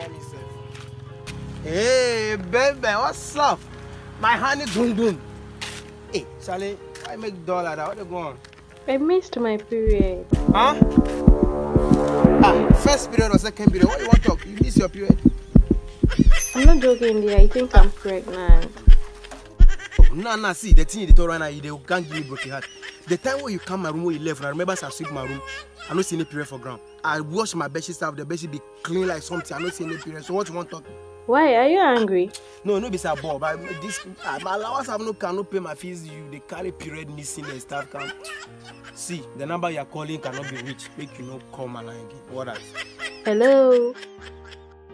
Hey, baby, what's up? My honey boom boom. Hey, Charlie, I make dollar. What you going? I missed my period. Huh? First period or second period? What do you want to talk? You miss your period? I'm not joking, dear. I think I'm pregnant. Oh, no, see, the thing you told right now, you can't give me broken heart. The time when you come my room when you left, I remember I sweep my room. I don't see any period for ground. I wash my bedsheet stuff, the bedsheet be clean like something. I don't see any period. So what you want to talk? Why? Are you angry? No, be a ball. But this, my allowance cannot pay my fees. They carry period missing and stuff. Can see the number you're calling cannot be reached. Make you no call my line again. What else? Hello?